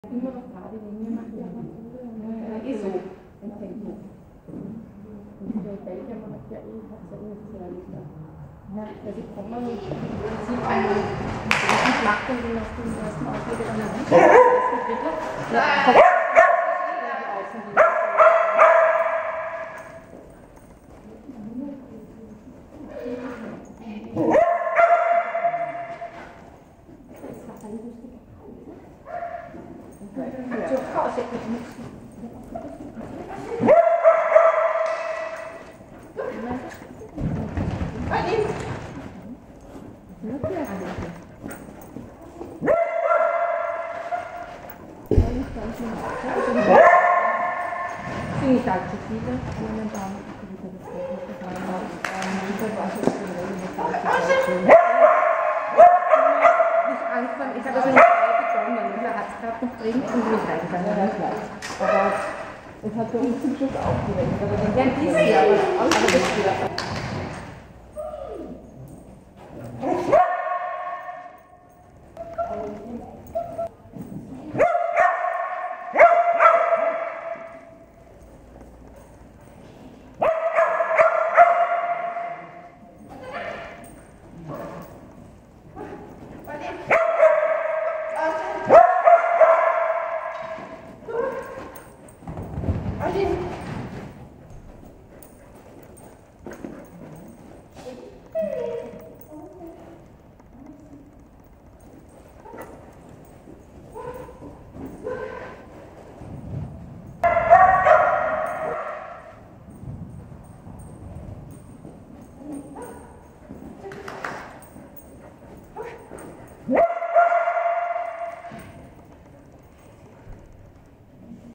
Immer noch gerade Linie macht ja so im Tempo. Und der Belgier macht ja sehr leichter. Ja, also kommen und sieht man und macht dann den auf den ersten Ausdruck an der Hand. Ja, nicht allzu viele momentan. Ich habe also nicht begonnen, da hat es gerade noch dringend und nicht reingegangen. Aber es hat für uns zum Schluss aufgeregt. Ja, ein bisschen, aber das